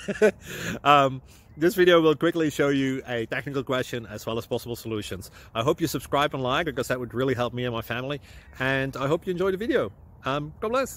This video will quickly show you a technical question as well as possible solutions. I hope you subscribe and like, because that would really help me and my family. And I hope you enjoy the video. God bless.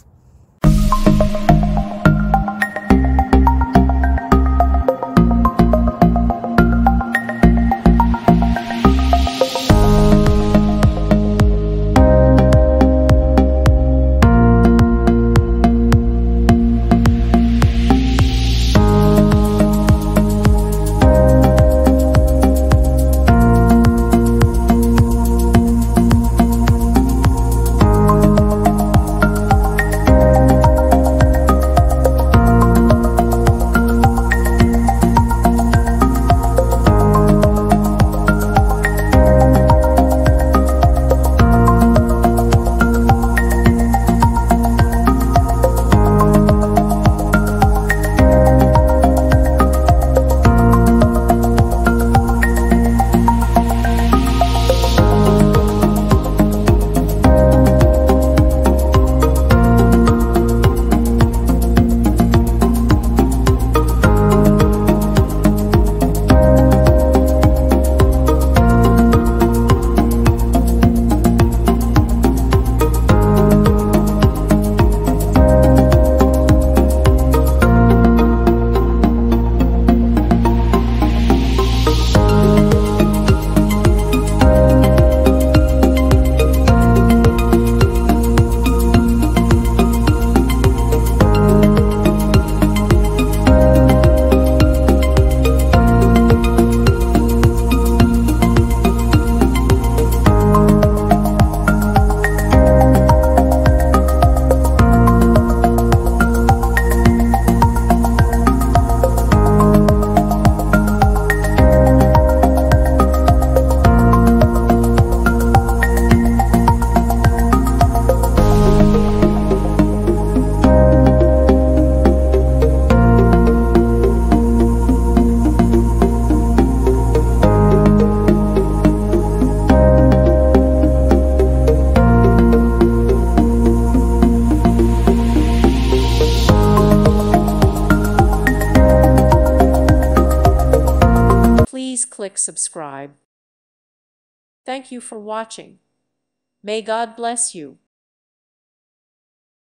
Please click subscribe. Thank you for watching. May God bless you.